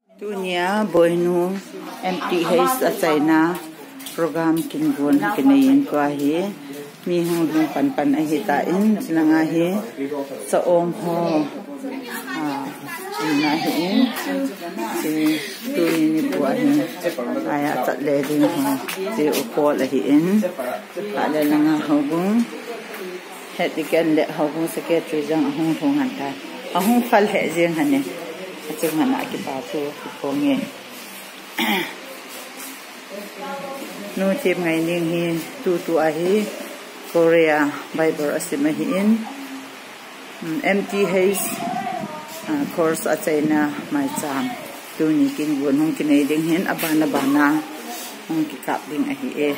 Dunia boinu MTH sa China program kingun kinayin ko ahi mi hong pan ahitain sinangahi sa ong ho inahin si tuin ni buahin kaya sa leding ho si upo lahiin ala lang hobong hetikan le hobong secretary jang ahong thongan ta ahong phal he jeng hane achung hana ki pa chu konge no tim ngai ning hi tu ahi Korea Bible asimahin MTH course at China mai cham tu ni kin gun hong kinai ding hin abana bana hong ki kap ding ahi e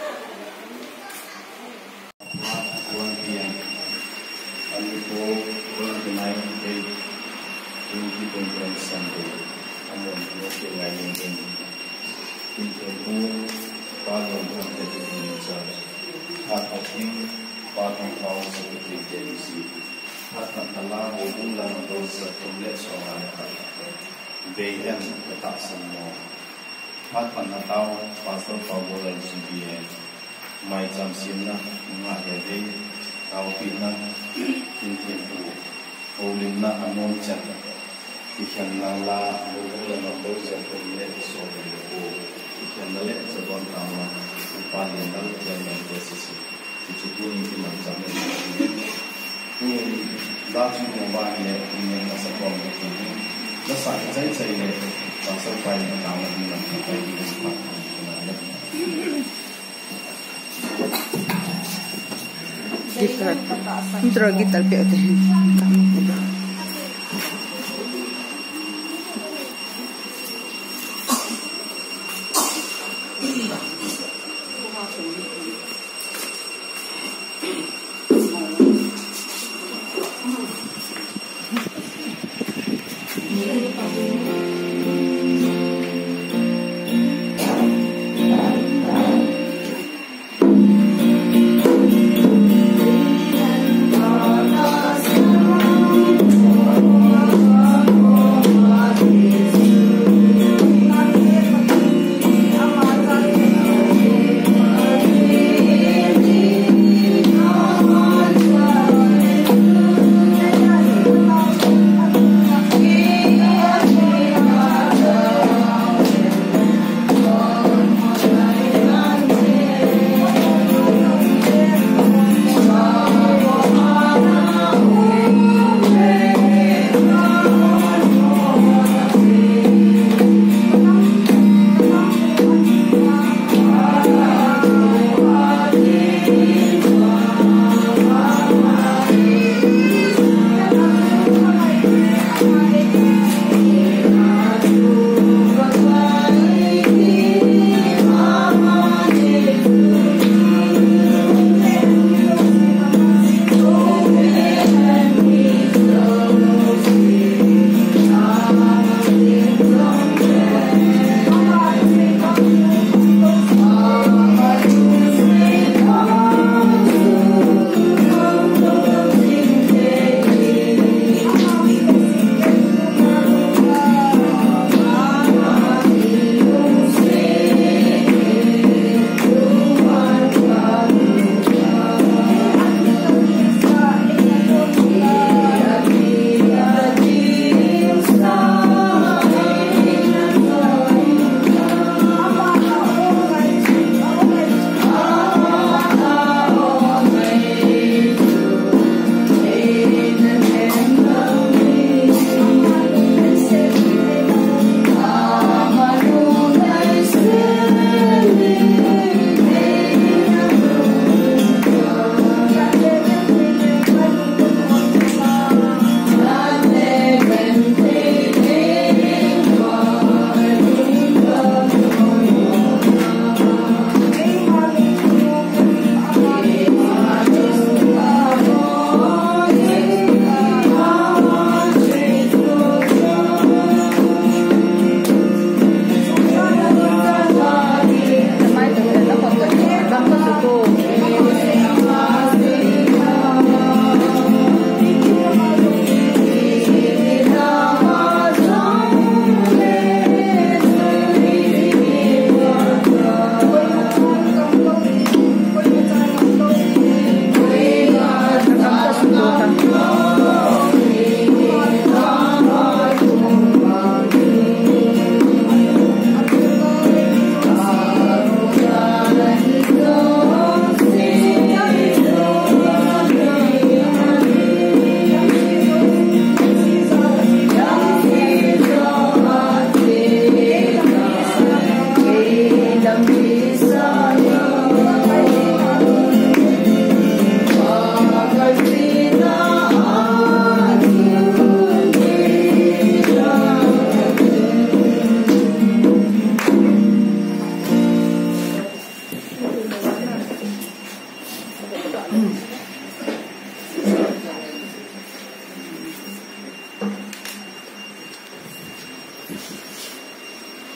BM letak semua. Hat panatau pasal power GBN. Mai jam simna mengat jadi kau pinang tintipu. Olehna anon cak. Ikan nala bulan atau jatuh lek soalnya. Ikan lek sebon tamu. Upaya nal jangan posisi. Cukup ini macam ni. Ini dah cuma banyak ini masa kau ini. Saya ini pasal kain tamu di mana kain di tempat mana. Gitar, intro gitar piot.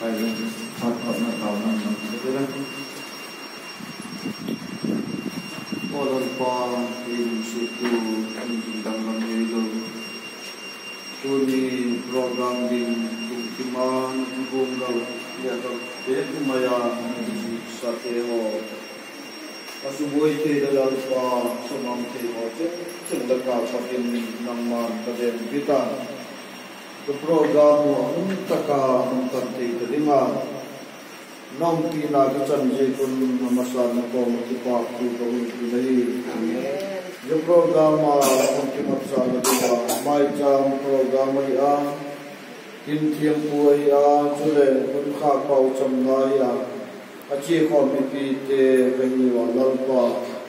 ai phát hợp là tàu năng cái đó có lần qua in sự tu in đang làm gì đâu tu đi program đi tu mà buông đâu ya đâu để mà ya sa thế ho asubui te dalam pa semam te ho cek lekal pakin nama badan kita ke program taka tante terima nom pina ke canje kun masalah ko tipa ku ko ni yo program ke masalah dia mai jam program dia tin thiam puai a chule kun kha pau chamna ya achi committee te kani wa lalpa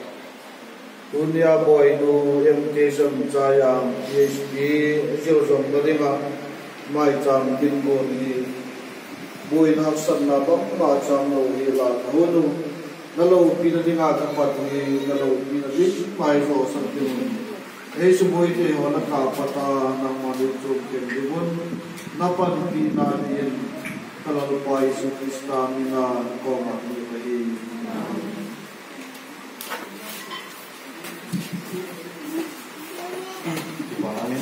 dunia boy nu invitation chaya phd jo jong dringa mai cham tin ko ni boy na san na bam ma cham no hi la honu nalo pina dinga ka pat ni nalo pina ri mai ro san tin he su boy te hona ka pata na ma du chu ke dibun na pan pina ni kalau pai su Islamina koma ni bagi bahagian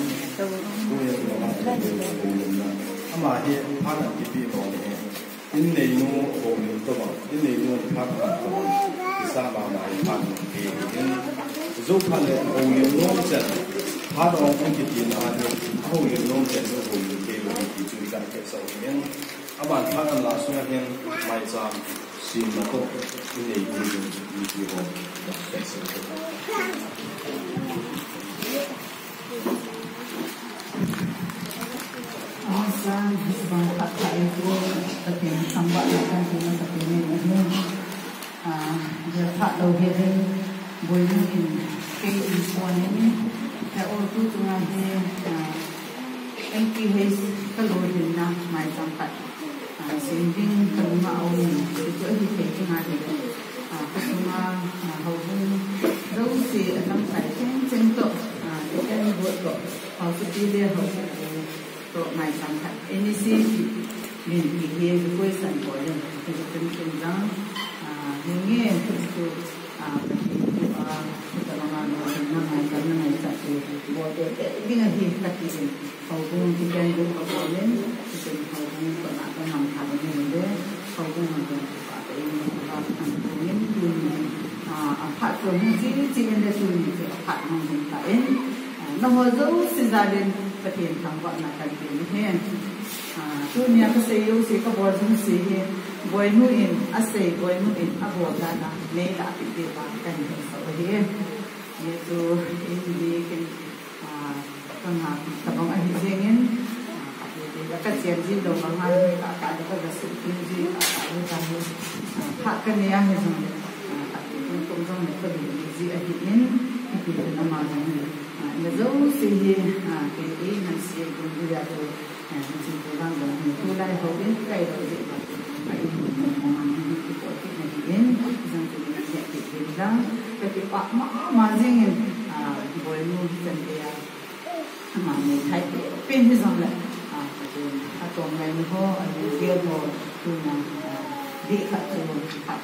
ama hi phana kipi ro ne in nei no ho ni to ba in nei no phana to isa ba mai phan ke in zo phan le ho ni no cha ha ro ko kipi na ne ho ni no cha no ho ni ke lo ki chu ga ke so ne aban phan la su hen mai cha sim na to in nei no ni ki ho ke so Asal sebab tak itu tapi sambat akan kita tapi ini dia tak tahu dia boleh mungkin ke infon ini kalau tu cuma dia MPH kalau dia nak mai sampai sending terima awal itu dia cuma dia cuma hubung dosi enam saya centok dia buat kok kalau dia hubung to mai sampai ini sih ini gue santai itu penting ini itu pertolongan orang karena mai satu buat dengan kita ini kalau kita itu problem kita kalau pernah pernah ada ini kalau ada apa ini apa tu mungkin jangan desuni apa mungkin nomor dua sejalan Patin thangwa na kalti ni hen dunia ka sayo se ka bor jung se he boy nu in ase boy nu in abo da na me da pi de ba kan he so he ye tu in di ken kan ha ta bang a hi jengin ka ka chen jin do ma ha ka ka da ka su tin ji ka ni ka ni ha ka ne ya he jong ka ti tum jong ne ka di ji a hi in ki na ma jong là dấu gì cái ý mình sẽ cùng bây giờ rồi mình chỉ đang làm thu lại hậu biến cây rồi gì mà phải mình cái bộ cái này biến rằng thì mình sẽ bị biến đó cái bạc mà riêng với nuôi chân thì mà mình thấy bên cái dòng lại cái tuần này mình có kia rồi tu là đi khát rồi khát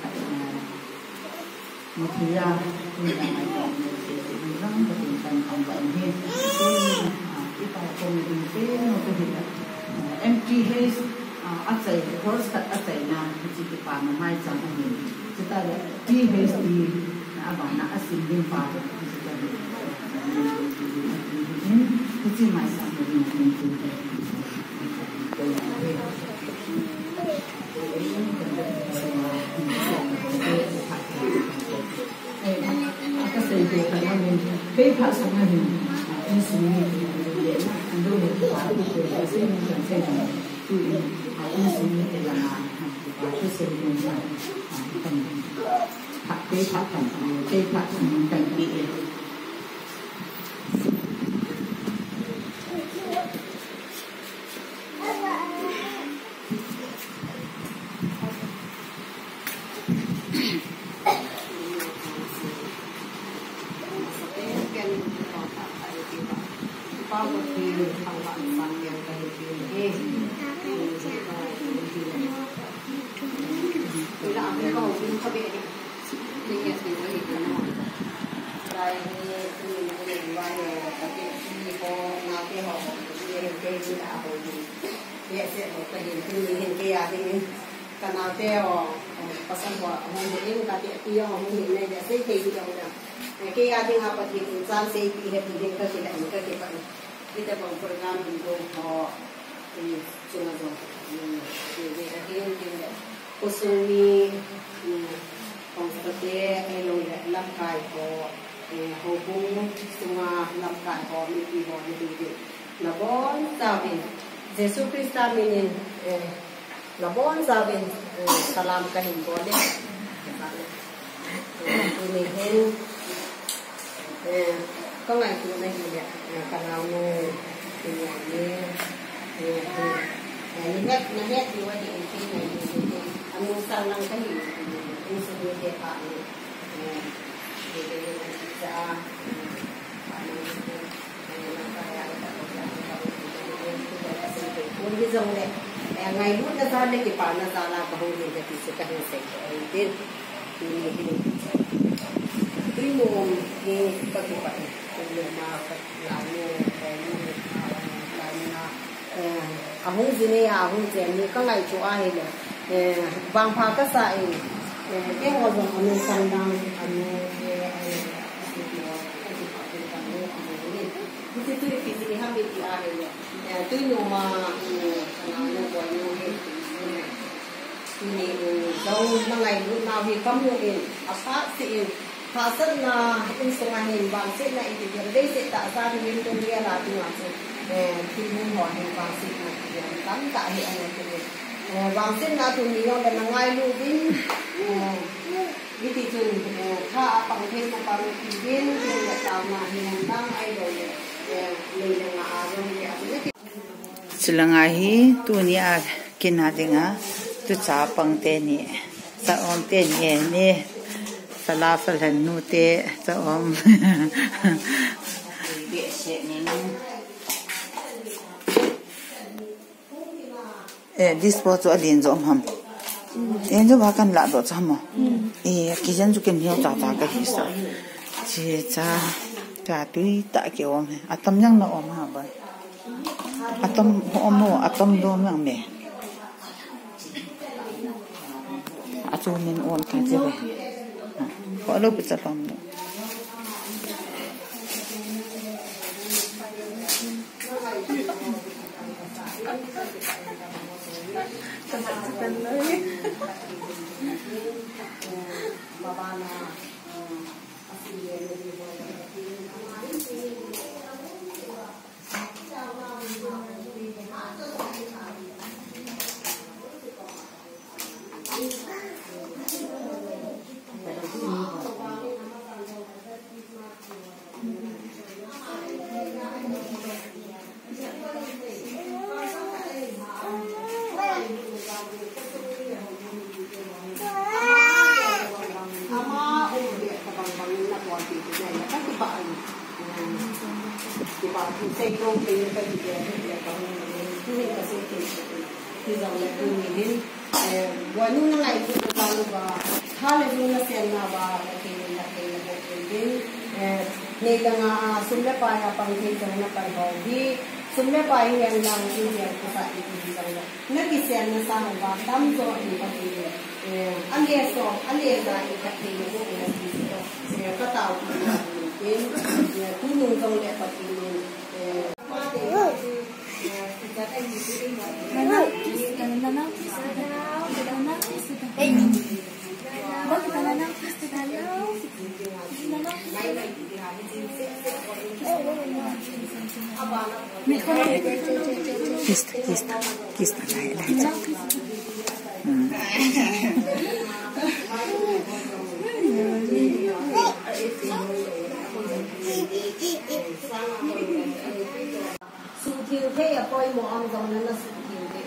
một thứ ra như là ngày còn mình rất là tình cảm phòng bệnh hết cái bài cùng tình thế nó có thể là MPH ắt chạy first ắt chạy na chỉ cái bài mà mai chẳng là mình chúng ta là PhD là bạn là sinh viên bài cái gì mai chẳng là mình cái phát sinh là mình in sự để anh đôi được quả của người ta sẽ mình cần xây dựng tụi in sự để làm và cái sự mình phải cần phát cái phát thành cái phát thành cần bị Power to how one pasang buat orang ini kata dia orang ini dia saya kayak gitu orang. Kayak ada apa dia insan saya dia kita tidak kita kita bawa program untuk ini cuma tu. Jadi akhirnya dia usumi konsepnya elo lamkai hubung semua lamkai mesti labon sabin Yesus Kristus ini labon sabin salam kahin boleh ini hen có ngày tụi này thì cả nào thì nó hết thì qua điện khi này thì anh muốn sang năm cái gì anh sẽ đưa tiền bạn thì ra cái dòng này ngày lúc nó ra đây thì bạn nó ra là bao nhiêu thì sẽ cả hình thành tên tuy mồm thì các bạn cũng mà làm ahung zine ahung zen ni ka ngai chu a he le bang pha ka sa e ke ho zo anu sang dang anu thì tôi thì thì ham bị gì à rồi tôi nhiều mà nó gọi nhiều hết thì đâu mà ngày lúc nào thì có nhiều tiền phát thì phát sinh là in số ngày hình bằng sẽ lại thì đây sẽ tạo ra thì bên tôi nghe là từ nào thì muốn hỏi hình bằng sẽ là tắm tại hiện này thì bằng sẽ là từ nhiều là ngày luôn đi thị trường tha bằng thêm bằng thì bên là tạo mà hình đang ai rồi Silanga hi tu ni a kina dinga tu cha pang te ni sa om te ni ni sala falan nu te sa om disposal alin zo ham en jo ba kan la do cha mo ki jan ju ken hiao ta ta ka hi sa chi cha ta tui ta ke om atam yang na om ha ba atom mo atom do mang me atom nen on ka je ba ko lo bi ta pam sumle pa na pang hin na pa ho di sumle pa yan lang di yan ko sa iti sa na kisen na sa ba dam so ni pa di ali so da ka ti mo na di so ka tao ni ku nu dong le pa ti ni Kista lai su thiêu thế à coi một ông dòng nó su thiêu thế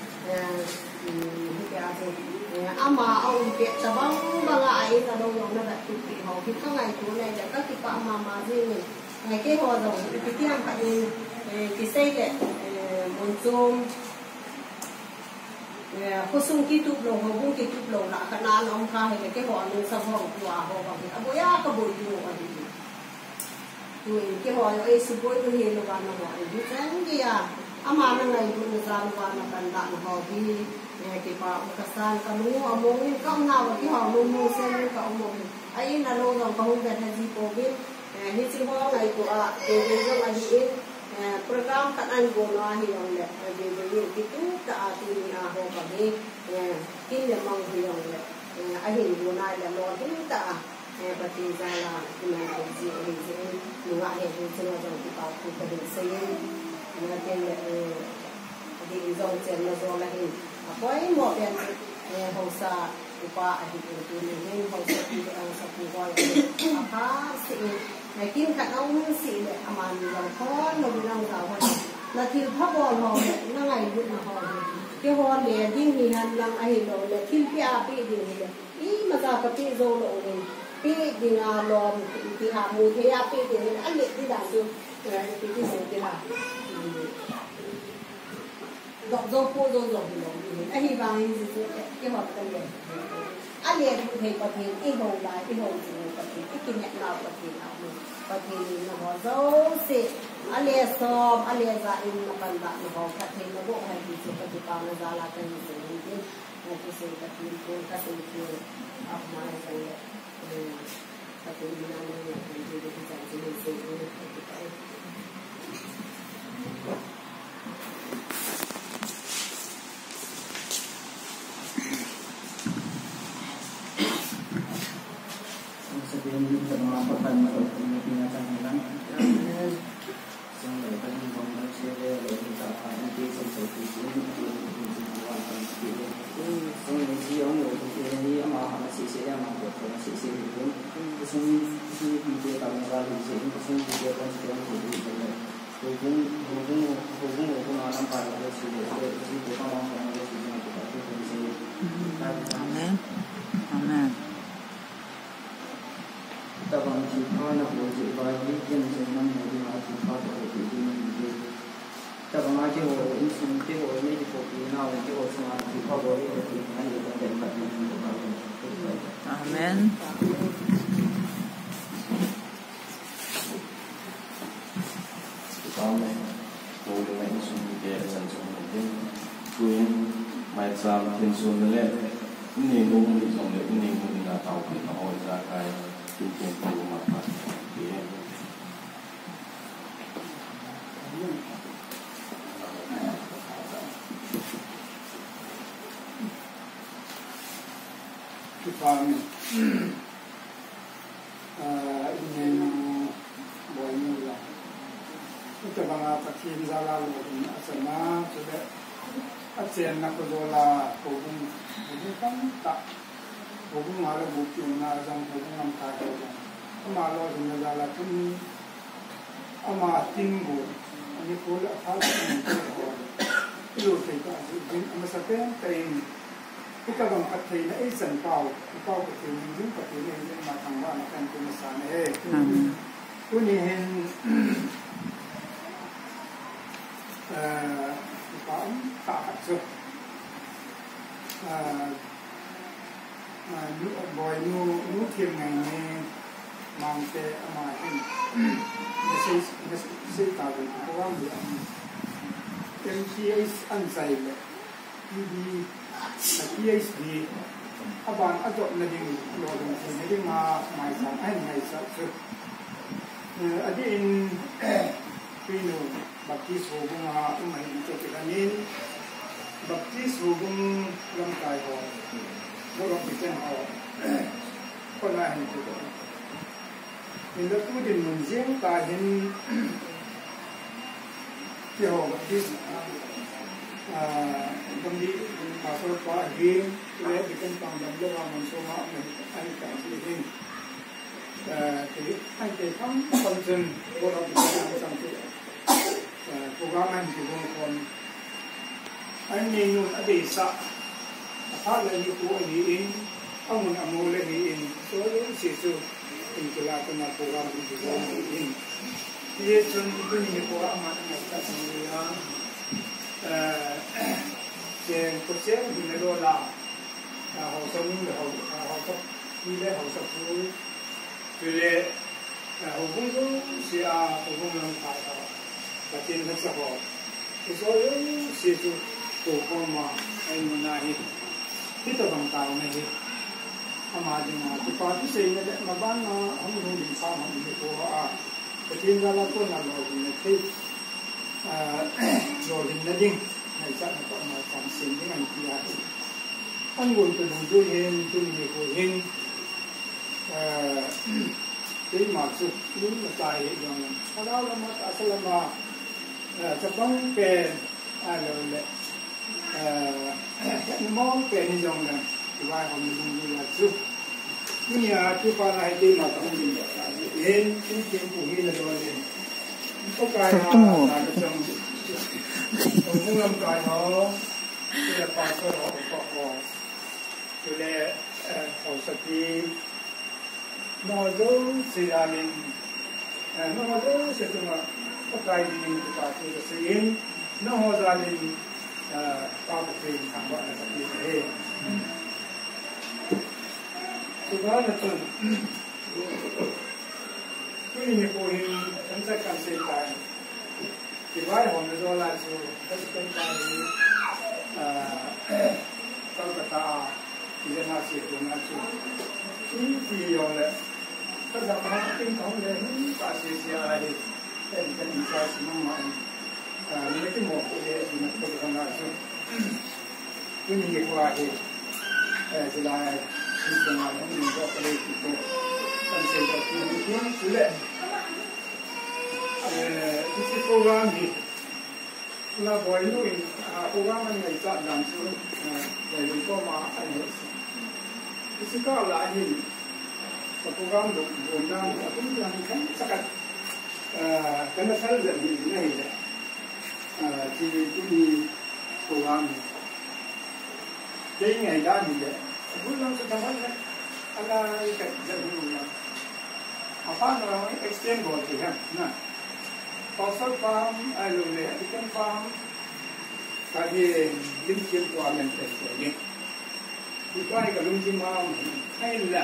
và ama ông Việt ta băng lại là đâu nó đặt tụi chị họ thì các ngày chỗ này là các chị bạn mà riêng ngày cái họ rồi cái tiếng cái xây cái muốn zoom cô sung kí tụt lồng hồng bung kí tụt lồng là cái nào nó khai hay cái họ nó sao họ qua họ bằng cái abo ya cái bồi tiêu ở đây tụi cái họ ấy sự bồi tiêu hiện là nó họ như thế cái à ama nó ngày cũng ra nó nó cần đạn họ đi cái bảo cái san cái lúa ông không nào cái họ mua xem cái ông mua ấy là lâu rồi không về thành gì cô biết như chỉ họ ngày của cái cái gì program kan an gono hiyong le de kitu ta ati ho kami kin le mang hiyong le ahin gona le lo tin ta pati zala ina ko ji ri ji nuwa he ji chino jong ti pa ku ta din se na ten le di zong chen na zo la hin apoi mo ben ho sa upa ahi tu ni hin ho sa ti ang sa pu goi apa si ngày kim cả ông xị để mà làm khó nông nông giàu hơn là thiếu thấp bò họ nó ngày lúc mà họ cái họ để đi thì hành làm ai rồi là kim pia pi đi này ý mà giờ cái pi rồi lộ này pi đi là lòm thì hạ mùi thế pi đi này ăn liệt đi đảo được rồi thì cái gì đi làm dọn dâu cô dâu dọn thì dọn ai hy vọng gì cái họ cái gì anh liền thì có thể cái hồ lại cái hồ gì có thể cái kinh nghiệm nào có thể nó có dấu xị anh liền xóm anh liền ra in nó cần bạn nó có thể nó bộ hay gì có thể bao nó ra là cái gì thì một cái sự cái gì cái sự cái học mai cái cái gì nó là cái gì cái gì cái Amen. Amen. Tao bằng chỉ hoa là bộ chỉ vài biết dân sẽ năm ngày đi học chỉ hoa của tự nhiên mình đi. Tao bằng ai chỉ hồ in xuống chỉ hồ mấy chỉ hồ gì nào chỉ hồ xong chỉ hoa của tự nhiên hay là cái bệnh vật mình của họ. Amen. Amen. Cô được anh xuống để sản xuất một cái quyền mai sam thiên xuân lên nên luôn bị dòng lệ nên luôn là tàu bị nó hồi ra cái chương trình của mặt thì cái phần ini boleh mula. Itu bangga pakin zala lohin asana sudah acian nak dola hubung kan tak hubung malu bukti na jang hubung am kaya jang. Malu hina zala pun ama tinggu ini pula hal yang itu kita jadi amasakan kain kita bang pakai na isan pau pakai ni pakai ni macam mana kan tu misalnya tu ni hen pam tak tu nu boy nu kim ngày ni mang ke ama hen mesti tahu orang dia MTS ansai le di PhD aban adop na ding lo ding na ding mai sang ai ngai sa su adi in pino baptis ho bunga umai to kiranin baptis ho bung lam kai ho bo ro pichen ho ko na hin to in da tu din mun jeng ta hin ki ho baptis kami masuk pagi, kita bikin tanggung jawab mansuma mengenai kasus ini. Jadi, kita konsen orang bicara sampai program yang dibuat. Ini nun ada isa, apa lagi tu ini, amun amul lagi ini, soalnya sesuatu yang kita lakukan program ini. Ia contoh ini program macam apa sebenarnya. tiền có sẽ thì nó đô la họ sống họ sống đi lên họ sống phú vì lệ họ cũng có sẽ họ cũng làm phải họ và tiền nó sẽ họ cái số lượng sẽ tu cổ con mà anh muốn nóiที่ตัวของเราในที่ทำมาจริงๆที่ปาที่สิ่งนี้มาบ้านเราเขาไม่รู้ดีฟ้าเขาไม่รู้ว่าแต่ที่เราเราตัวนั้นเราในที่เราเห็นนั่นเองในใจเราต้องมาทำสิ่งที่มันที่อะไรอันวนตัวหนึ่งตัวเห็นตัวนี้ก็เห็นที่มาสุดลุ้นมาใจอย่างนั้นถ้าเรามาอาศัยมาจะต้องเป็นอะไรเลยมองเป็นนิยมกันที่ว่าเขามีดูแลสุดนี่ที่ปาราที่มาต้องมีเห็นที่เกี่ยวกับนี้เลยก็กลายมาการจะต้องมุ่งลำกายเขาที่จะปาตัวเราก็พอดูแลเขาสตินอดูสิอามินนอดูสิตัวก็กลายเป็นตัวที่จะสิ่งนอดูอามินป้าบอกเองถามว่าอะไรกับพี่เองสุดท้ายแล้วจนผู้หญิงผู้หญิงทั้งใจกันเสียใจที่ว่าผมจะโดนไล่สู่ก็จะเป็นการตั้งกตาที่จะมาเสียตัวนั้นสู่ที่ยอมเลยก็จะมาเป็นของเลยก็เสียอะไรเป็นอินทรีย์สมองมันไม่ได้หมดเลยที่มันเป็นของเราซึ่งผู้หญิงกว่าที่จะได้ที่จะมาแล้วมันก็เลยที่จะตั้งใจจะที่มีความสุขเลยที่จะโปรแกรมที่เราบ่อยนู่นโปรแกรมมันไม่จัดดังสุดเลยมันก็มาอันนี้ที่จะก้าวหลายหินโปรแกรมดูบนนั้นก็ต้องยังขั้นสักกันมาสั่งจะมีไม่ได้ที่มีโปรแกรมที่ไงได้ดีเลยบุญเราจะทำอะไรอะไรกันจะดูนะapa namanya extend board है ना फसल farm आलू ले chicken farm काहे लिंकिंग को आमें टेस्ट है दुकान का लिंकिंग farm है ला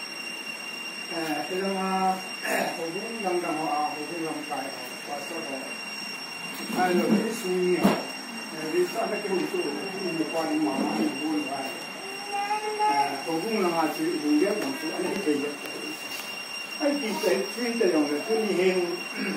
तो ना होगुन लंगदम हो होगुन लंगकाय हो फसल हो आलू ले सुनी हो रिसा में क्यों तो दुकान मामा बोल रहा है होगुन लंगा से बुंगे तो अनेक बेजेไอ้ที่ใจช่วยจะอย่างไรที่เห็น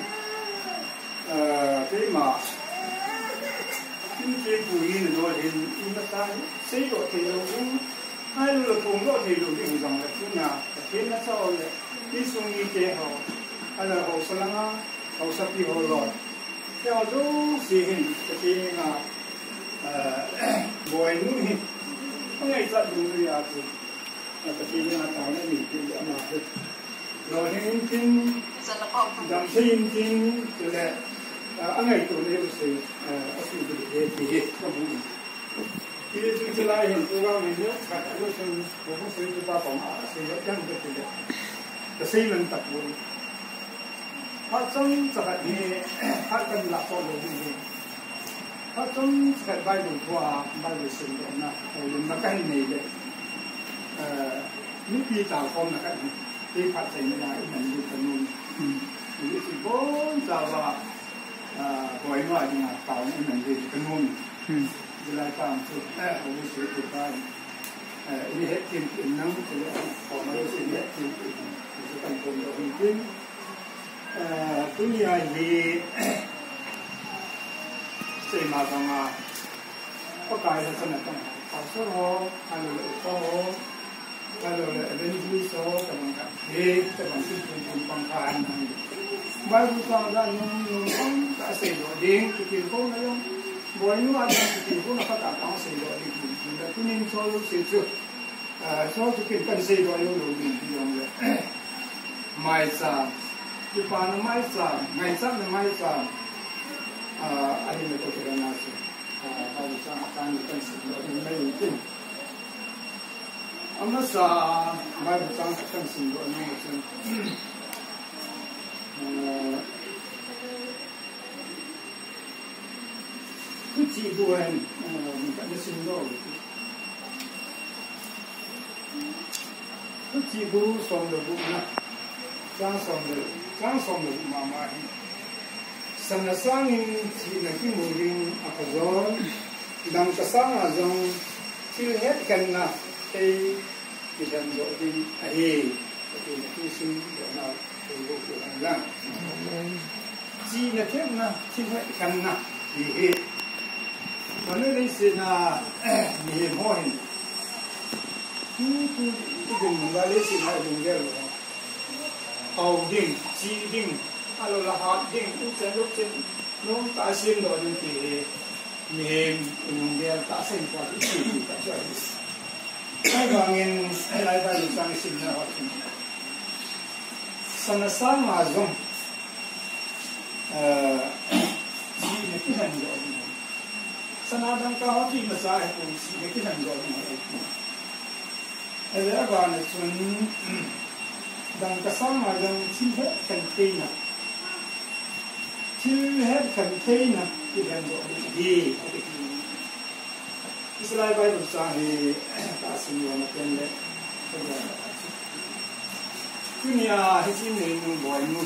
ที่มาที่เจ้าผู้หญิงเราเห็นที่มาตั้งเสียก็ที่เราให้เราคงก็ที่เราที่เราเลยที่น่ะที่น่าชอบเลยที่ส่งอีเจ้าอะไรเขาสลังเขาสับปีเขาหลอดแต่เราดูสิเห็นที่น่ะบ่อยนู่นเห็นไม่ใช่จัดดูเลยอ่ะที่ที่น่ะตายไม่มีที่จะมาเราเห็นจริงดำซีนจริงจะแหละอะไรตัวนี้ก็สิสิ่งที่ที่ก็บุญที่สิ่งที่เราเห็นตัวเราเห็นขัดก็สิ่งผมสิ่งที่ป้าผมสิ่งที่ยังไม่ถึงแต่สิ่งมันตัดบุญพระสงฆ์จะแบบนี้พระกันหลักตัวเราดีพระสงฆ์จะไปบุญทั่วไปบุญสิ่งนั้นนะแต่ยังไม่ได้เนี่ยนี่ปีต่างคนนะครับที่พัดใส่ไม่ได้เหมือนดูขนุนหรือที่บ้านจะว่าบ่อยมากนะเต่านี่เหมือนดูขนุนเวลาตามสุดผมรู้สึกถูกได้นี่เห็ดกินกินน้ำคือออกมาดูสิ่งเห็ดกินจะเป็นคนเราจริงตัวใหญ่เสียมาทำมาก็กลายเป็นขนาดต้องเอาโซ่อะไรก็kalau eventually so teman-teman teman-teman pun pangkalan baru kalau yang tak sedo ding kita pun yang boleh nuat kita pun apa tak tahu sedo ding kita tu ni so sedo so kita kan sedo yang lebih yang mai sa di mana mai sa ada mereka kerana so kalau sa akan kan sedo yang lain Amasa mai butang kan singgo no sen chỉ buồn mình cảm thấy sinh rồi chỉ buồn xong rồi buồn na sáng xong rồi mà sang sang in chỉ là cái mùi riêng ở đó đang cái sáng là dòng chưa hết gần na cái dân rồi đi ai cái sinh rồi nào rồi của anh lang chỉ là thế na chỉ hết gần na thì mà nơi đây là nhiều môi cái vùng mà lấy xin là vùng kia rồi hậu đinh chi đinh alo là hạt đinh lúc trên nó ta xin rồi nhưng thì miền vùng kia ta xin qua cái gì ta chơi hai vàng nghìn lại vào lúc sang xin là hoạt động sáng sáng mà dùng chi là cái hành rồi sanadang kahati masai kung sige kinanggo mo ay ba na sun dang kasama dang silhe container kinanggo di islay ba ito sa tasin mo na tende kunya hisin ni nung boy mo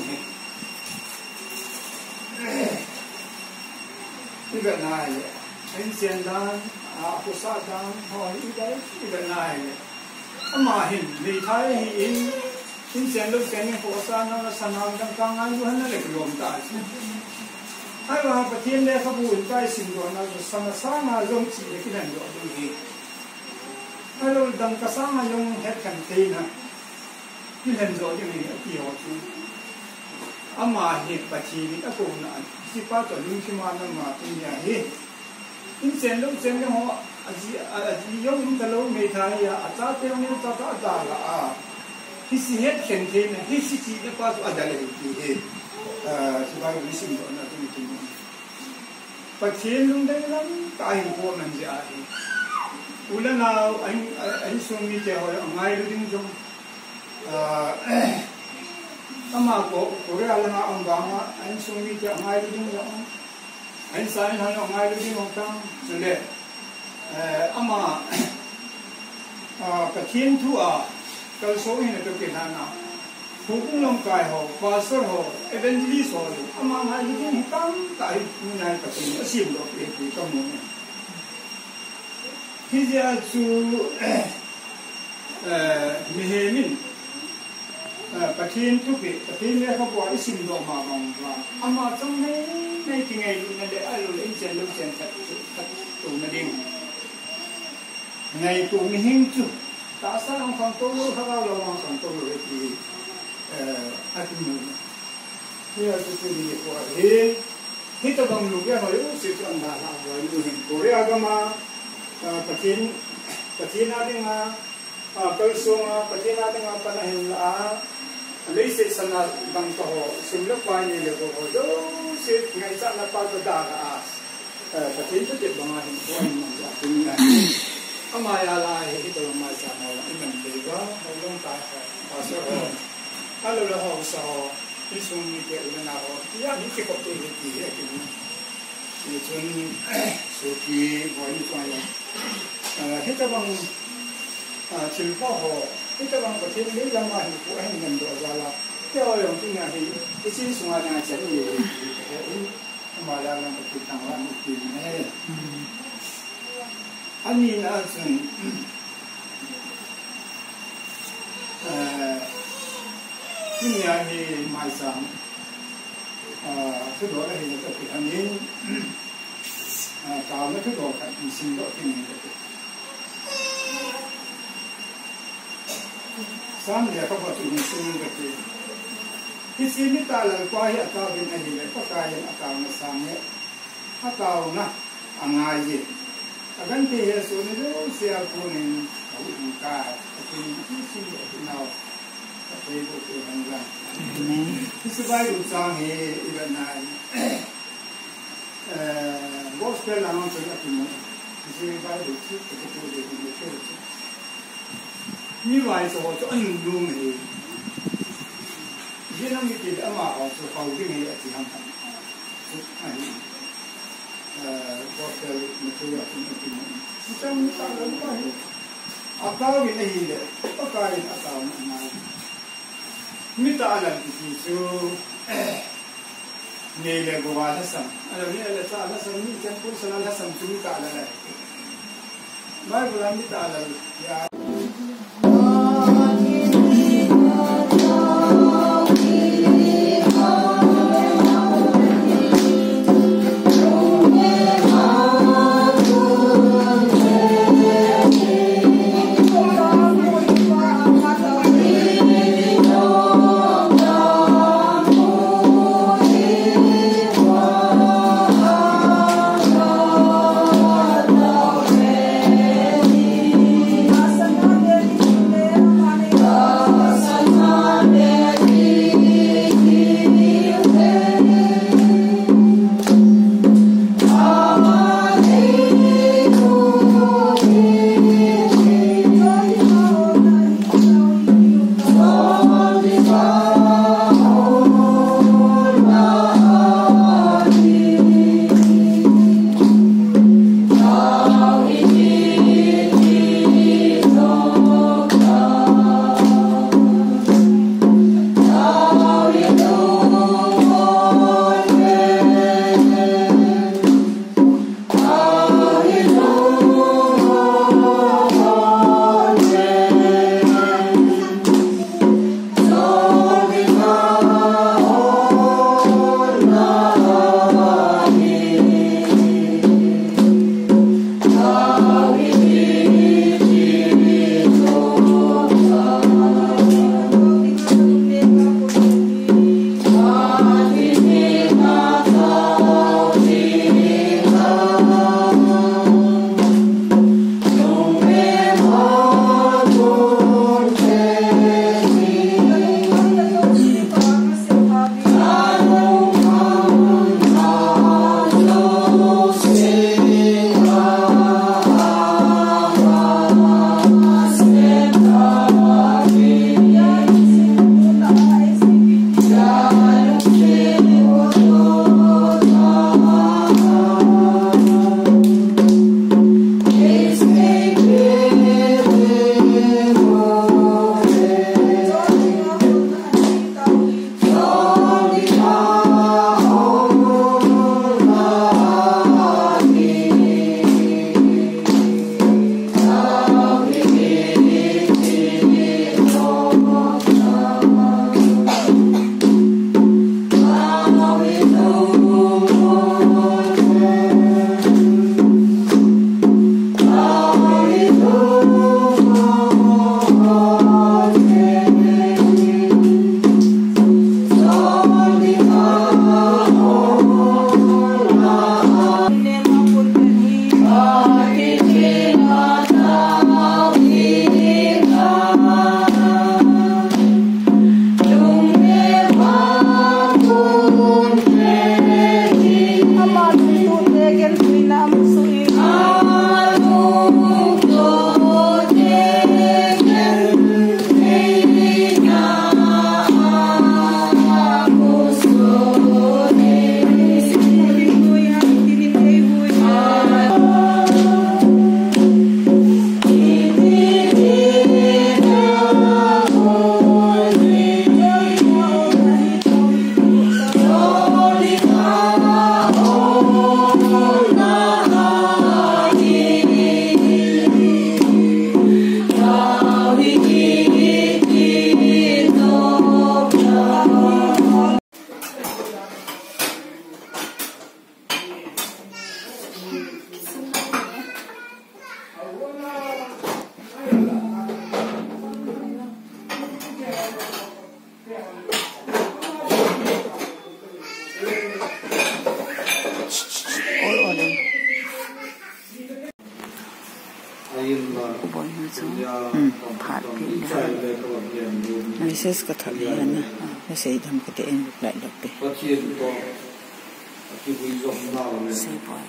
iba na anh xem đàn, phụ sa đàn, hỏi ý đấy, ý cái này, mà hình vì thái hình, anh xem lúc xem những phụ sa nó sản phẩm trong càng anh cũng hết là gồm tại, hai bà phát hiện đây các buồn tại sinh rồi nó sản phẩm mà dùng chỉ để cái này rồi đúng gì, hai lúc đằng cái sản mà dùng hết cần tiền ha, cái này rồi thì mình nhiều chứ, mà hiện phát hiện cái cũng là chỉ bắt đầu những cái mà cũng nhà hết in sen lúc sen cái họ aji yong in talo me thai ya ata te ni ta ta da la hi si het khen the ne hi si chi ne pa tu adale ki he si ba ni sim do na tu ni pa chen lung dai lam ta hi ko nan ja hi ula na anh sung mi te ho ngai lu ding jong ama ko re ala na ang ba ma anh sung mi te ngai lu ding jong anh sai nói ông ai đi một trăm rồi đấy, ama cái thiên thu cái số này là cái nào nào, phụ cũng lòng cài họ, pastor họ, evangelist họ, ama ai đi một trăm tại như này cái gì nó xiêm được cái công việc này, khi giờ chú mình cái thiên thu cái thiên nàyเขาบอกไอ้xiêm được mà bằng là, ama trong này này thì ngày lúc này để ai lúc sen lúc sen thật tụ nó đi ngày tụ mình hình chú ta sao ông phong tụ lúc khác đâu ông phong tụ lúc thì ai cũng muốn bây giờ tôi đi qua thì tôi bằng lúc cái hồi lúc sẽ chọn là rồi lúc hình Korea cơ mà phát triển natin nga kalsong phát triển natin nga panahin là lấy sự sản bằng toho sumlak pa ni le ko do se ngai sa na pa da ga ta tin tu te banga hin ko ni ma tin na ama ya la hi to ma sa ma la iman de ga ho long ta pa so ho alo la ho sa ho ti sum ni te una na ho ya ni ke ko te ni ti he ki ni chun so ki bo ni so ya he ta bang chil pa ho kita bang berarti ni lama hidup orang yang berjala. Kalau yang tinggal di sini semua yang jadi ini malah yang berkaitan dengan ini. Ani nasun ini ani macam tu dua hari itu kita ni kalau tu dua kan isin dua ini. Sam dia kau buat ini semua betul. Di sini tak lalu kau yang kau bina hidup, kau yang kau nasangnya, kau na angai. Agan dia suni tu siapa pun yang kau buka, tapi di sini kita tapi itu hanya. Sebagai usaha ibarat nai. Gospel orang tu nak cuma. Sebagai itu kita boleh như vậy rồi cho anh luôn thì riêng năm cái gì đã mà họ số hậu cái này thì hàng thành hotel material macam tak ada akal ini le pakai akal mana minta alam itu nilai gua lasam ada ni ada salah lasam ni campur salah lasam cuma tak ada lagi baik bulan minta alam ya Mrs. Kataliana, I say them at the end of like that. Say boy,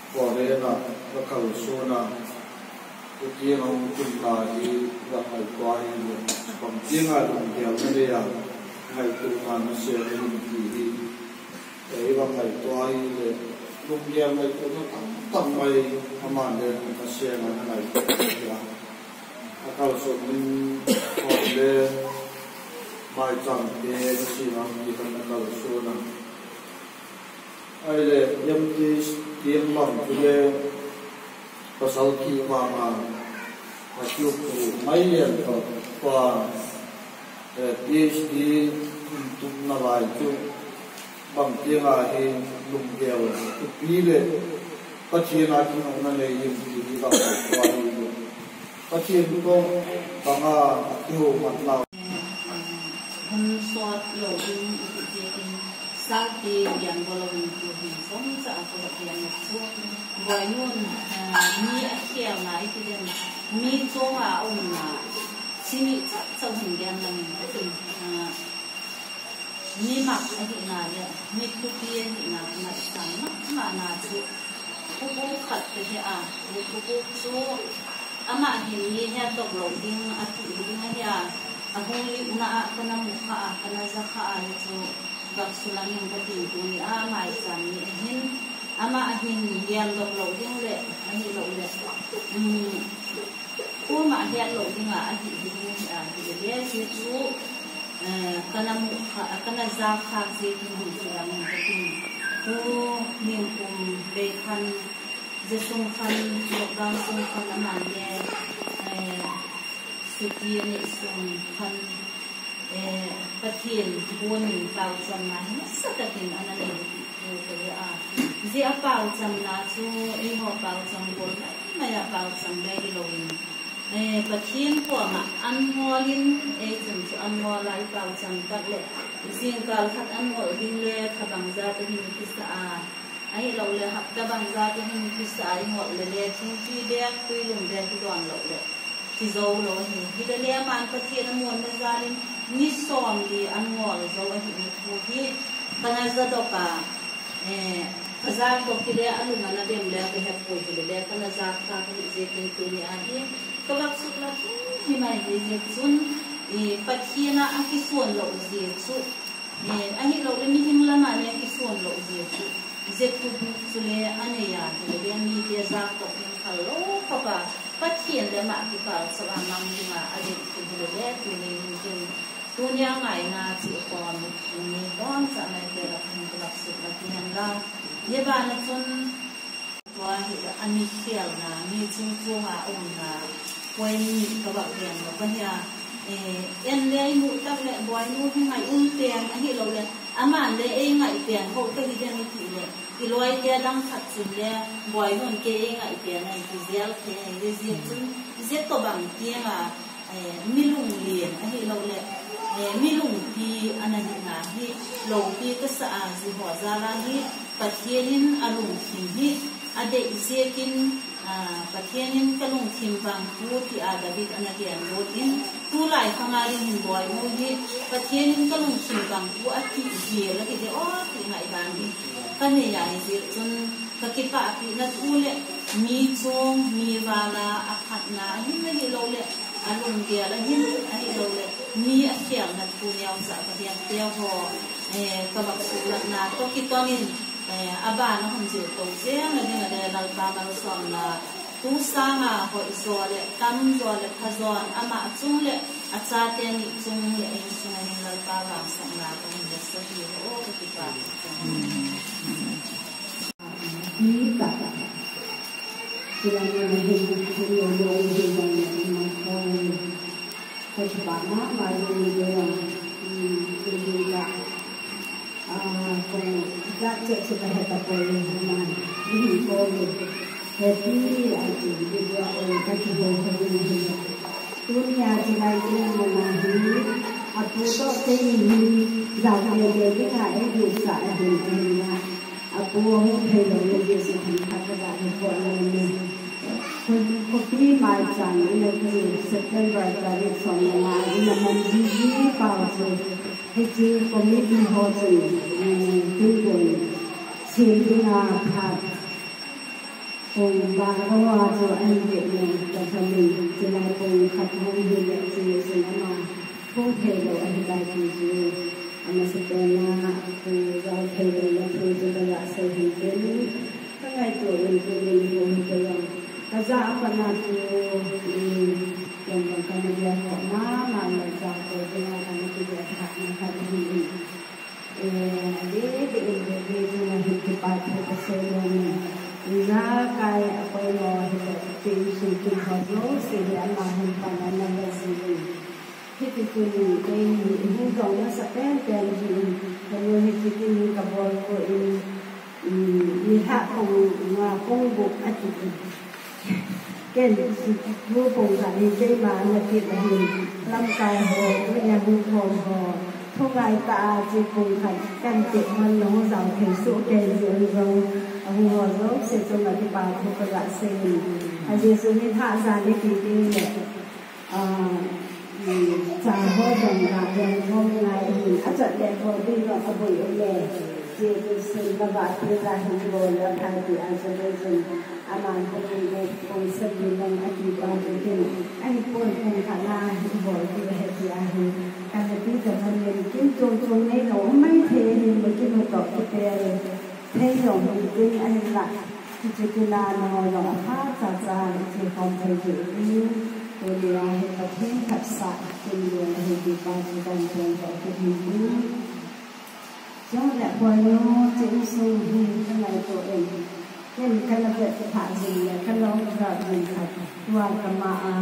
bỏ đấy là nó khẩu số là cái kia nó cũng là đi gặp ngày qua đi còn tiếng là đồng đều cái đây à ngày từ mà nó sẽ lên thì đấy vào ngày qua đi đồng đều này cũng nó tăng mày mà để nó sẽ là ngày à khẩu số mình còn để mai chẳng để nó chỉ là gì cái khẩu số là ai để nhâm đi tiếng bằng cái và sau khi mà chụp mấy lần và PhD tụi nó lại chụp bằng tiếng thì lùng kèo cái đấy có chuyện là chúng nó này dùng gì vào qua có chuyện có bằng kiểu mặt nào sort lo in sa ti yang bolo in tu som sa ko yang so boy nun mi kiao na itu den mi zo a on na sini sa hin den na mi mi mak ai na le mi tu pi na na san ma na chu ku ku khat te a ku ku so ama hin ni ha tok lo ding a tu ding ha ahong li una kana mukha kana zakha ayo gaksulang yung pating ni mai san ni hin ama ahin yan lo ding le ahi lo le ma yan lo ding ahi le si chu kana mukha kana zakha se hin sulang yung pating ko nim kum be khan je sung khan lokang sung khan aman ye sukian isung kan patien buon pau cham na sa takin anale ko ya ji a pau cham na chu e ho pau cham bol na ya pau cham dai loin patien ko ma an holin chum chu an ho lai pau cham tak le sing kal khat an ho ding le khabang za to hin kisa ai lo le hap ta bang za to hin kisa ai ho le chung ti de tui lum de tu don lo le thì dâu lo thì cái lẽ mà anh có thể nó muốn nó ra lên nít xòm thì ăn ngọt dâu anh thì một thì cái này rất độc cả cái da của cái lẽ ăn luôn là đem lẽ cái hẹp phổi cái lẽ cái là da cả cái gì cái này anh thì các bác sốt là thì mày thì gì xuân thì bắt khi na anh cái xuân lộ gì xuân anh ấy lộ lên mình hình làm anh cái xuân lộ gì xuân dệt tu xuân lẽ anh ấy à thì lẽ mi cái da của mình khá lâu các bạn phát hiện để mà cái bảo sao làm nhưng mà anh cũng được đấy thì mình tuân theo ngày là chỉ còn một người con sao này để là thành lập sự là cái hành lang như bạn là tuân qua hiện là anh hiểu là như chúng tôi là ông là quen nhịp các bạn liền và bây giờ em lấy mũi tắc lại bói mũi ngày tiền anh hiểu rồi mà lấy ngày tiền hộ cái gì đây thì này cái loài kia đang phát triển là bói hơn cái ngày tiền này thì dễ cái này dễ có bằng kia mà mi lùng liền anh hiểu rồi mi lùng thì anh ấy là hi lùng thì cái xã gì họ ra là hi phát hiện anh lùng thì hi để dễ kinh phát hiện cái lùng thìm bằng cua thì David anh ấy làm một in tu lại không ai hình bói mũi hi phát hiện cái lùng thìm bằng cua thì gì là thì thì ngày bàn đi cái này là gì chun cái bạc thì nó tu lệ mi chung mi vala akhat na hin na hi lo le alung kia là hin ai lo le mi a khiang na tu nhau sa ka dia teo ho ka bak su la na to ki to nin aba nó không chịu tổ chế là như là để làm ba làm xong là tu sang à hội so le tam so le khazon ama chung le acha te ni chung le in chung ni la ba làm xong là ko ni sa hi ho ko ki pa ni ta Selain yang bersama malu yang juga tak sesuai apa yang ini boleh jadi lagi juga orang kaki boleh dunia selain yang menahi aku tak ini jangan jadi kita bisa dunia aku hay là những cái gì thì các bạn gọi là mình kopi mai chang ini cái September dari sama ini menjadi pausa itu komiti hotel tunggu sehingga cùng bà hoa cho anh Việt này và phần mình chỉ là cùng khắp mong hiền lệ chỉ sự mà không thể đâu anh đại chỉ anh sẽ tên là cùng giao thầy là thầy cho các bạn xây hình đến các ngày tuổi mình của mình cùng với nhau các gia phần là yang akan dia mana mereka berjaya karena tidak hanya hari ini. Dia cuma hidup pada keseluruhan. Ina kaya apa yang hidup tinggi hidup sehingga mahal pada nasi. Hidup ini ini dong sepen penjuru. Kalau hidup ini kabur ini lihat pun buk aja. Cái vô cùng là đi chơi mà là thiệt là hiền lâm cài hồ với nhà vô hồn hồ thu ngài ta chỉ cùng thành căn tiệm mình nó giàu thì số kề rồi rồi hồ dấu sẽ cho là đi vào thu cái lại xây hay gì số như thả ra đi thì đi này trả hoa đồng là đồng hôm nay thì áp trận đẹp hồ đi vào ở buổi lễ chỉ từ sự là bạn đưa ra hình rồi là thay thì ăn cho đây rồi aman cùng sân đi lên anh đi qua cái gì anh buồn cùng cả là vội thì hệ thì anh cái này bây giờ mình kiếm trôn này nó mấy thế thì mình kiếm một tổ cái thế rồi mình kiếm anh lại thì chỉ là nó phát ra thì không thể giữ đi tôi đi là hệ thống thật sạch thì người là thì qua thì đồng thường phải cái gì cho lại qua nó chữ số thì cái này tụi em nên cái là việc thả gì cái lo ra mình thật qua cái mà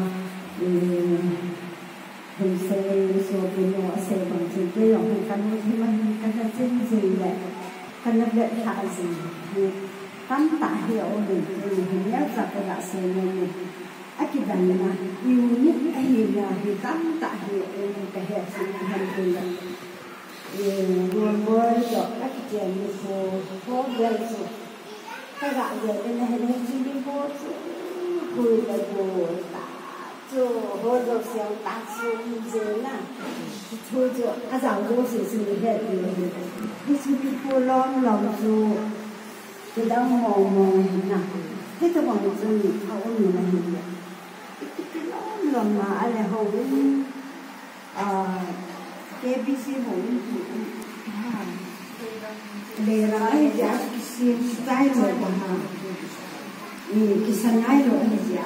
mình sẽ số cái nó sẽ bằng chữ cái lòng mình cái thì mình cái là chân gì vậy cái là việc thả gì tắm tả hiểu được thì nhớ ra cái là sẽ nên cái đàn là yêu nhất anh là thì tắm tả hiểu cái hệ sinh hành vi là buồn buồn cho các chuyện như phố gây sự các bạn giờ bên này nó chỉ đi vô cười là buồn ta cho vô rồi xem ta xuống dưới là thôi cho à giàu vô sự hết rồi đi chỉ đi vô lon lòng dù cái đó mò nào hết cái mò dù họ nhiều là nhiều cái lon lòng mà ai là hầu bên cái bì xì hầu để ra cái giá cái style rồi mà cái sanai rồi cái giá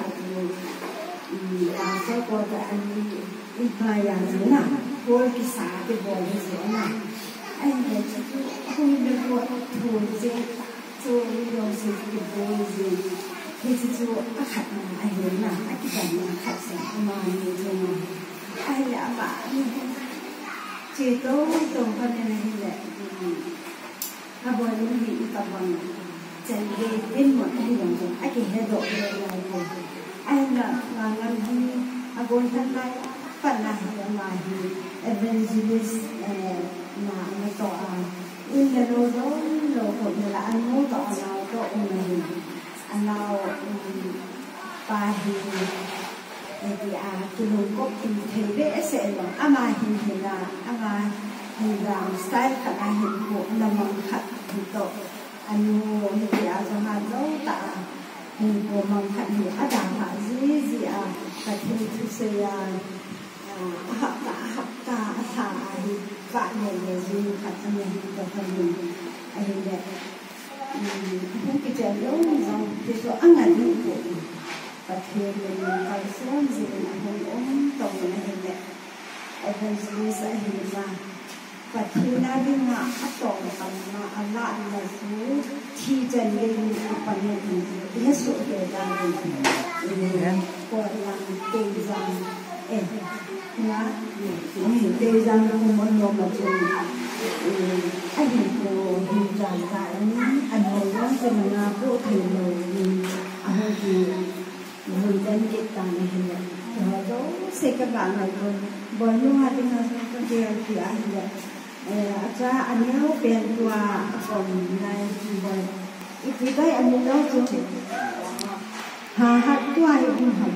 cái có cái anh đi bay à gì nè coi cái xã cái bò cái gì nè anh để cho không được có thôi gì cho nhiều sự cái bò gì thì cho các khách mà anh hiểu nè anh cái gì mà khách sẽ mà như thế mà anh đã bảo chỉ tôi tổng phần này là à bữa nay đi tập bằng chân đi đến một cái đồng hồ anh chỉ hết độ rồi rồi anh là ngành đi à bữa thân này phần là mà evangelist mà nó tỏ in là đồ đó đồ của là anh muốn tỏ nào tỏ này anh nào bài thì cái lồng cốt thì thầy vẽ sẽ là mà hình là hình làm style khả năng hình của là mong khát hình tổ anh mua thì cho hà dấu tạ hình của mong khát thì đã đảm bảo gì và thì thứ sẽ học cả thả vạn người gì khát cho mình và phần mình hình đẹp không cái chuyện đó rồi thì số ăn là như của và thì mình phải xem gì là hình ốm tổng là hình đẹp evangelist sẽ hình ra và khi na đi ngã tổ cầm mà lại là số chi chân lên phần hình thì hết số để ra mình gọi là tê rằng em nhá mình tê rằng không muốn nói mà chừng anh hình của hình tràn lại anh hồi đó cho mình vô thầy rồi hồi thì người dân dịch tàn hình rồi đó sẽ các bạn này rồi bởi lúc hai tiếng nói xong kia thì anh vậy cha anh nhớ bên qua phòng này rồi ít cái anh đó chứ hà hát qua cũng hầm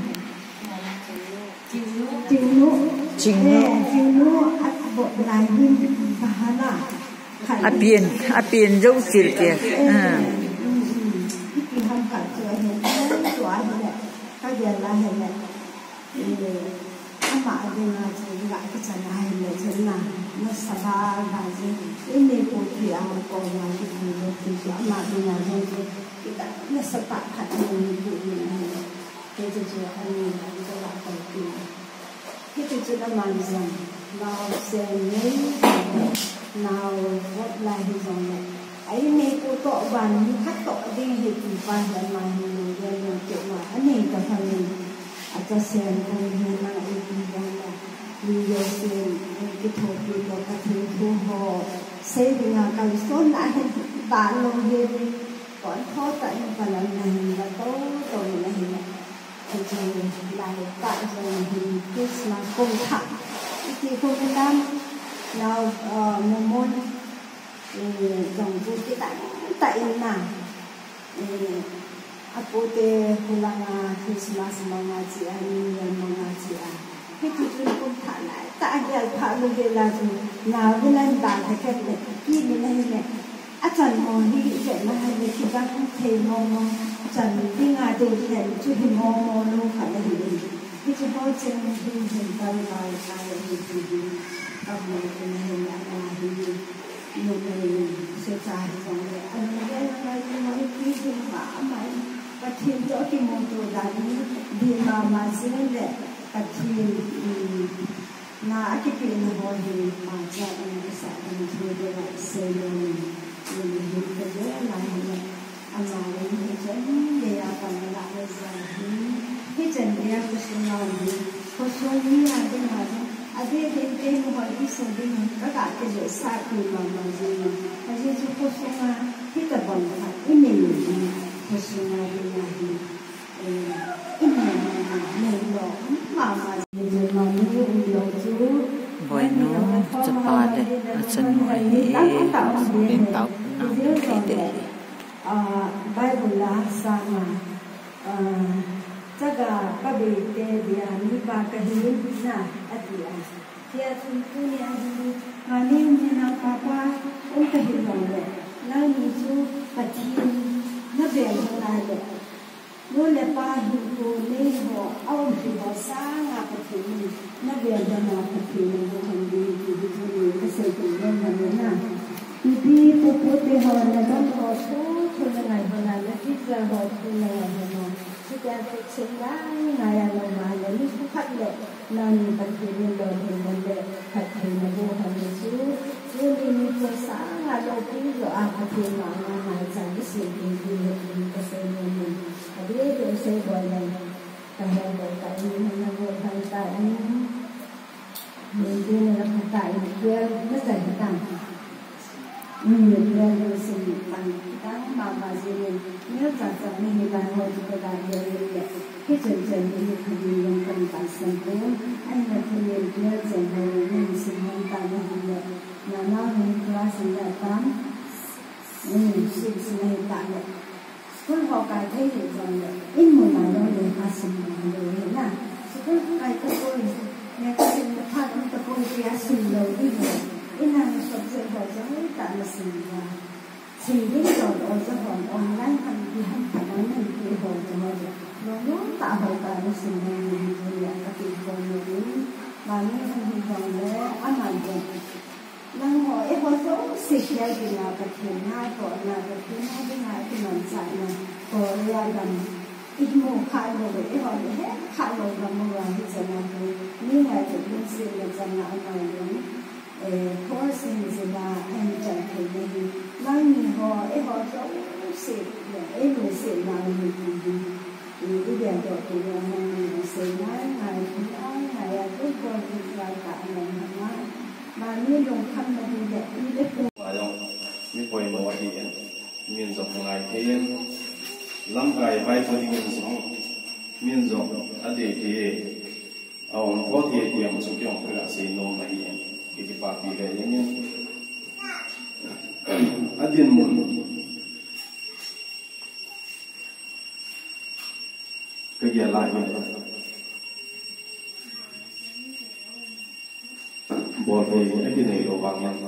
chịu nụ bộ lại hình và hà là à biển dấu chìa kìa cái hầm cả trời dengan juga kecanahan lencana nasabah gaji ini putri awak korban itu putri amat dengan itu kita nasepak hati ibu ini kita juga ini kita lakukan kita juga manjang now seni now what life is on it ini putok ban khắc tọa đi thì ban ban mà mình dùng kiểu mà anh này cả phần aja sen kan hina ini bala video sen kita video katin ho saya dengan kali son lah balong dia còn khó tại phần này là to này thì lại tại rồi thì Christmas công thẳng thì không đam nào môn dòng du cái tại nào Apo te kulanga Christmas mga cia ni mga cia. Hiti tun kum tha lai ta agel pha lu ge la tu na bulan ba tha ket le ki ni lai le. A chan mo hi je ma ha le ki ba ku the mo mo chan ni nga tu le chu hi mo mo lu kha le hi le. Hi chu ho chen hi hin ta lai ta le hi ti di. A mo ke ni na na hi no me se cha hi song le. A ni ge na lai mo ki hi ma mai Kathir jo ki moto dani di mama sile kathir na akipin ho hi ma cha ni sa ni de la sele ni ni de de la ni ama ni chen de ya pa la la sa hi chen de ya ku sun na ni ko so ni ya de ma ade de ho hi so de ni ka ka ke jo sa ku mama ji ni aje ju ko so na hi ta bon na ni ni Personally, bueno, cepat asan bintau ide. Bible sama, jaga kabite dia ni bakahin na atia. Dia tuntunya dulu, ngani ni papa untahilang le, nani tu patin. Nó về hôm nay rồi, nó là ba hình cô lấy họ ông thì họ sáng à phải thì nó về cho nó phải thì mình hành đi thì mình cái sự tình lên là như nào, thì cô thì họ là nó họ số thôi là ngày hôm nay nó ít ra họ thôi là ngày hôm nay ta phải xem lá ngày là ngày là lúc phát lệ là mình phải thì mình đòi thì mình để phải thì mình vô hành mình chú nhưng mình sáng là đầu tiên rồi phải thì mà ngày chẳng cái sự gì cái sự mình biết được sự gọi này tại tại mình là người thầy tại mình đi là tại kia nó dạy tăng mình là sự tăng tăng mà gì nếu chẳng mình là hồi thì là người cái chuyện như thế thì mình cần phải xem xét anh là thì mình nhớ rằng là mình sẽ không tại mình là nó mình qua sinh là tám mình sinh là tại con họ cái thấy được rằng là ít một ngày đó để phát sinh rồi là cái cái tôi nghe cái chuyện phát âm tập tôi thì sinh rồi đi rồi ít hàng sập sệ họ giống tại là sinh ra sinh đến rồi ở trong phòng online thành thì không phải nói mình thì họ cho nó tạo hội cả nó sinh ra mình là các cái con người mà những hình dòng đấy ăn hàng rồi năng hỏi em có số xịt ra thì là cái chuyện hai còn là cái chuyện hai cái này thì mình chạy là có ra làm ít mua khai rồi để họ để hết khai rồi là mua là hết giờ nào rồi như ngày thì mình xin là giờ nào nào đúng có xin là anh chẳng thấy mình năng nhìn họ em họ số xịt để em người xịt nào mình thì cái điều đó thì là mình xịt ngày ngày cuối cùng thì là tại mình nói mà như dùng khăn là thì đẹp như đẹp như quay một thì miền rộng ngày thế lắm ngày vai tôi đi miền rộng ở đây thì ông có thể điểm số kiểu là sẽ nôm mấy cái bạc gì đấy nhưng ở đây muốn cái gì lại bỏ về cái này đồ bằng nhau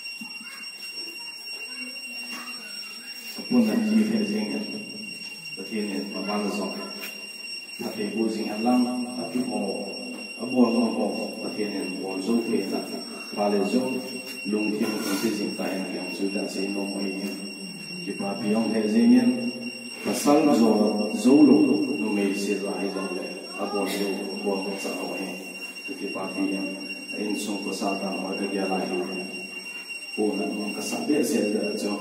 buồn làm gì thế riêng là Pathian Mabanazon. Tapi bujing alang, tapi mau abor ngomong Pathian bolzo kena kalezo lungkim konsizing tayan yang sudah saya nomoi kita biang hezingen pasal zolo numei sirah idole abor zo abor sahawe kita biang insung kesatan warga dia lain pun mengkesabe saya jo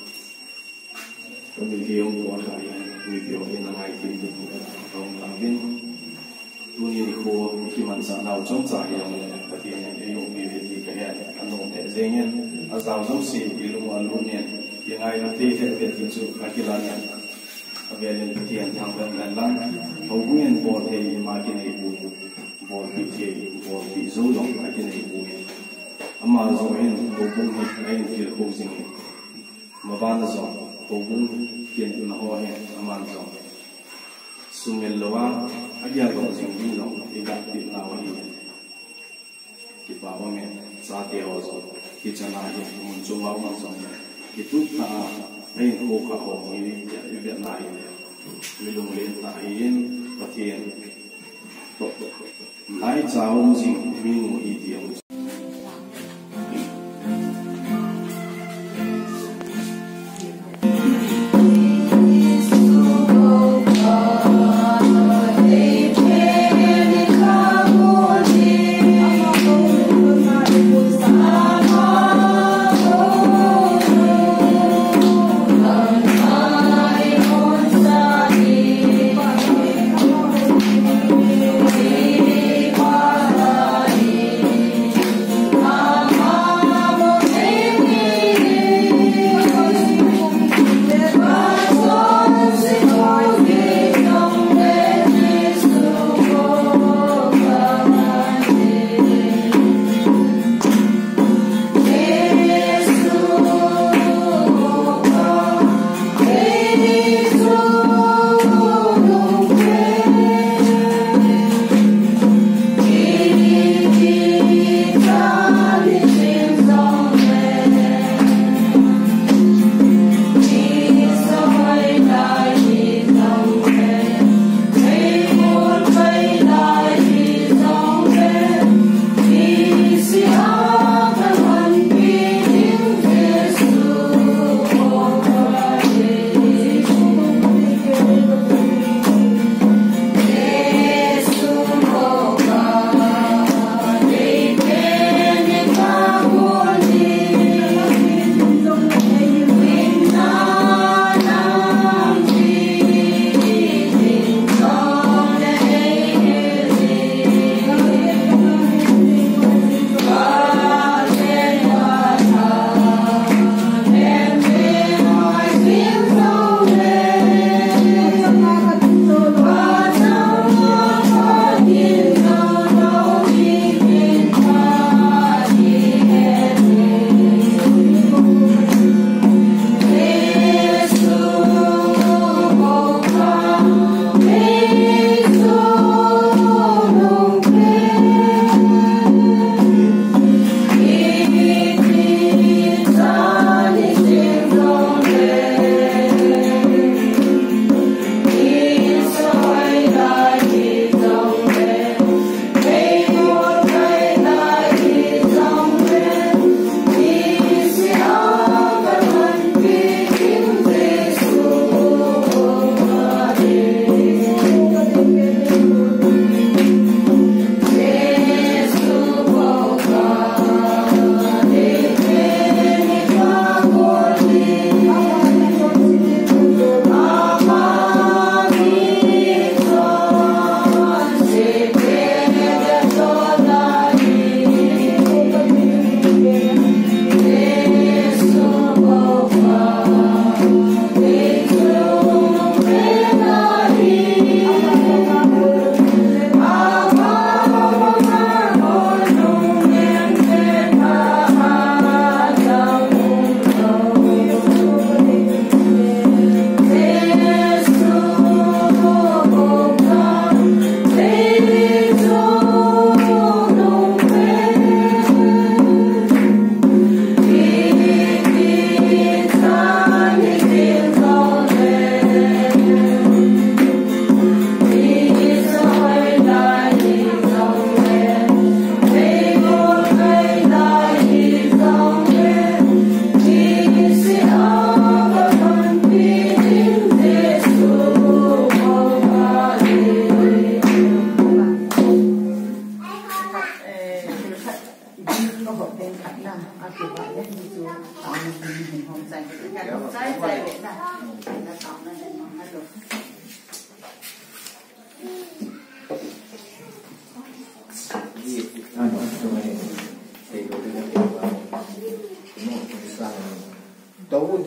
pemilih yang luar kaya pemilih yang lain itu orang lain dunia ni ko kiman sa nau chong cha yang patien yang BVT kaya anu tezengen azau zo si ilmu alunien yang ai na te te te chu kakilan avelen patien thangban lan hobuen bo te makin ai bu bo BK bo bi zo long makin ai bu ama zo hen hobung ni ai kil hosing mabana zo hobung kien na ho hen ama zo sumel loa aja lo sing long tidak dinawi kita bangun saat dia ozo kita naik muncul mau masuk itu tak main koka ho ini dia naik belum lentahin patien naik jauh sing minggu itu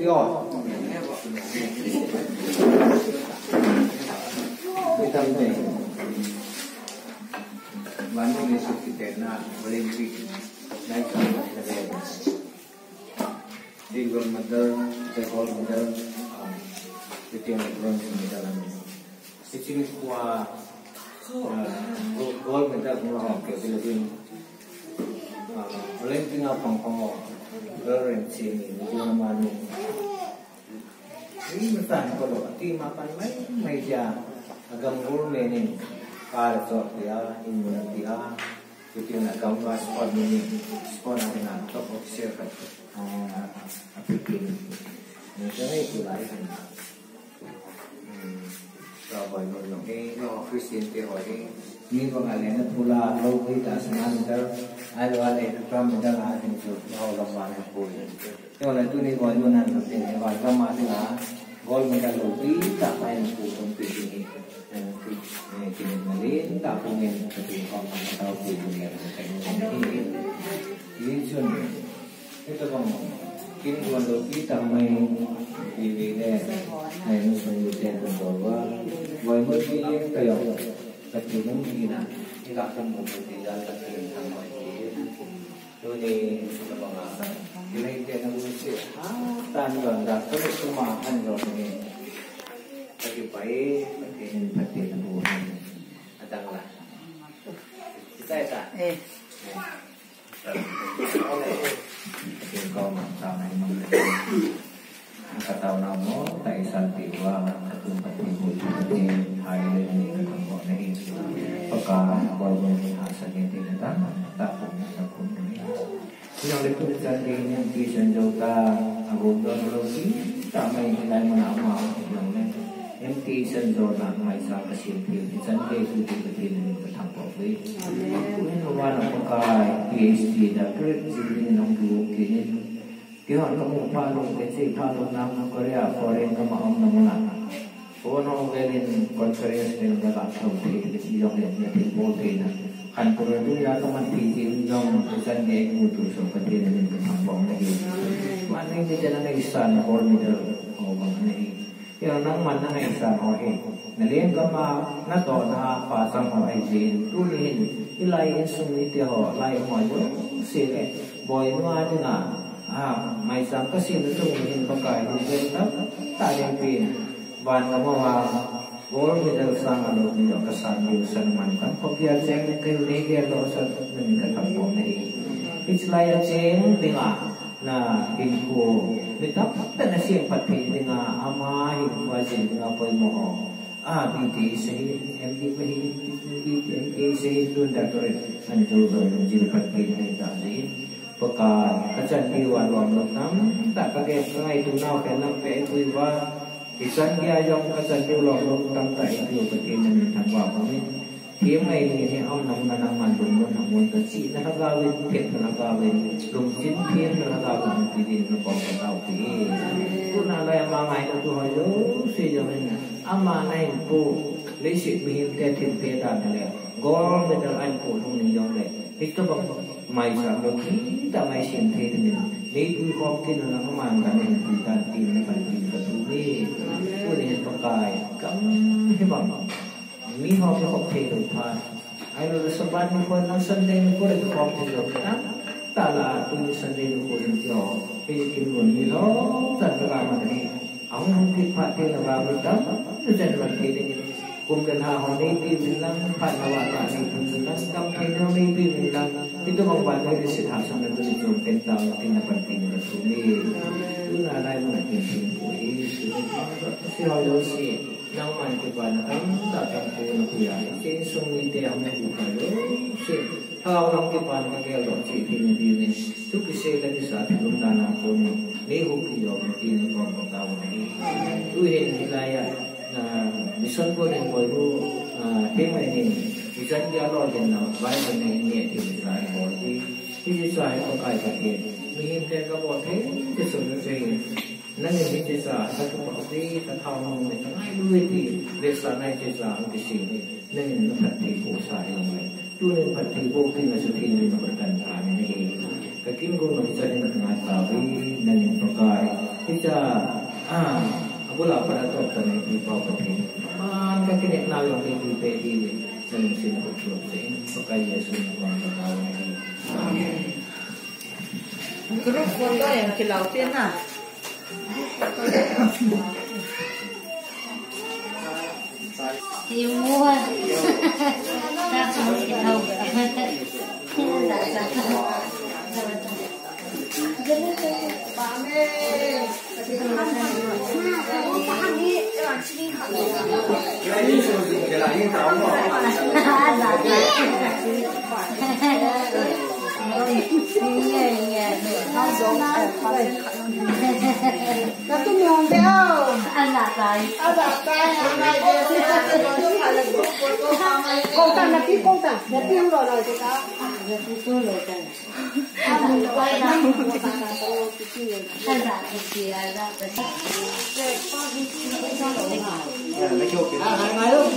ยอดไม่ทำได้วันนี้สุดที่แต่หน้าบริเวณได้ทำอะไรได้ที่กรมเดินที่กรมเดินที่ที่มันกรมที่มีdalamที่ที่มีกว่ากรมเดินของเราเกี่ยวกับเรื่องเรื่องที่เราฟังของเรื่องที่มีอยู่ในมันนี่มันต่างกันหรอที่มาปันไม่จะ agam guru meaning para sort dia imun dia itu nak gambar spot meaning spot nak top officer kat aplikasi ni jadi itu lah kan kalau orang ni orang Kristian dia orang ni pengalih nak pula lalu kita senang ter ada itu pram kita lah itu orang mana pun kalau itu ni orang mana tu ni orang mana lah gol mereka lebih tak main pun pilih kini malin tak punya seperti orang tahu punya ini cun itu bang kini kalau kita main di wilayah main semuanya berdoa boleh mungkin kayak seperti mungkin tidak akan mungkin jalan ke sama itu ni bang kini dia nak mesti tangan dah terus semua anjur ni bagi baik bagi Tuhan datanglah kita tak kau tahu nama kata tahu nama tak istiwa ketum petibu di hari ini ketemu ni perkara boleh hasil yang tidak tak punya takut ini yang lebih jadi yang kisah jauh agung dan lagi tak main nilai menama yang ni MT Sendona mai sa kasimpi Sunday tu dibetin bertambah baik. Kemudian orang pakai PhD dah kerja nong dulu kini. Dia nak mupah nong kecil kalau nama Korea foreign kama om namunan. Orang belin conference dengan dalam tahun ini yang jadi boleh. Kan perlu dia teman tinggi yang Sunday itu seperti ini bertambah lagi. Mana ini jalan isan orang itu orang ini. Yang nang mana yang sah orang, nelayan kama nak tahu dah pasang orang ini, tulen ilai insumni dia ilai macam sih, boy nuan dengan mai sang kasih itu mungkin pakai juga tak ada pin, ban kama gol kita sang ada juga kesan jurusan mankan, kopiar ceng kelih dosa meningkat apa ni, islai ceng dengan na info betap tak nasi pati dengan ama info aja dengan apa mau BT sehingga MD BT sehingga tu dah terus anjur menjadi pati ini tadi pekan kacan diwan wan tam tak pakai sungai tu nau kena pe tu wa isan dia yang kacan diwan tam tak itu pati ini tanpa apa Tiap hari ni awak nak menanam bumbu, nak buat cik, nak kawin, pet nak kawin, lumcin pet nak kawin, pilih nak bawa tahu pilih. Tu nak layan mangai tu hayo, sejaman. Ama naik pu, lesik bihim tetin pedan le. Gol betul an pu lung yang le. Itu bang mai sama kita mai sim tetin. Lepas kopi nak makan ni kita tin nak tin betul ni. Tu ni pakai, kamu hebat. Mi hop hop thei tu pha ai lo sabat ni ko nang Sunday ni ko le hop thei lo ta la tu Sunday ni ko ni jo pe kin ko ni lo ta ka ma ni ang nang ki pha thei la ba mi ta tu jan la thei ni kum kan ha ho ni pi min lang pha na wa ta ni tu sun lang kam thei no ni pi min lang itu bang wan ni si tha sang tu ni jo pen ta tin na pan tin ka tu ni tu na lai ma tin tin ko ni si ho yo si yang mana kepada orang tak tahu kuya, jadi semua dia hanya bukan si kalau orang kepada kita orang ciri ini tu kisah dari satu benda pun ni hoki jauh mungkin orang tahu ni tu ini wilayah misalnya pun yang baru tema ini misalnya dia orang yang baik ini di wilayah boleh ini saya pakai pakai ni mereka boleh itu sebenarnya nanti kita satu pasti tak tahu mana ai duit di desa naik kita di sini nanti nak tipu saya orang tu nak tipu kita sudah ini berkantan ini kekin guna jadi nak ngaji nanti pakai ที่จะaku lapar atau tanah di bawah ini. Man kakek nak yang di pedi ni, senang sini betul sih. Pakai Yesus yang tahu ni. Grup foto yang ke laut na. Semua. Tak tahu tahu. Satu mong dia. Anak saya. Công tăng là cái công tăng, là tiêu rồi thì có. Là tiêu rồi rồi. Anh đã thì ra tới. Lấy chốt kìa. Ngày lúc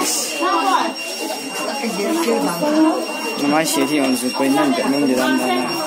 那么协调是归难的，弄的让他。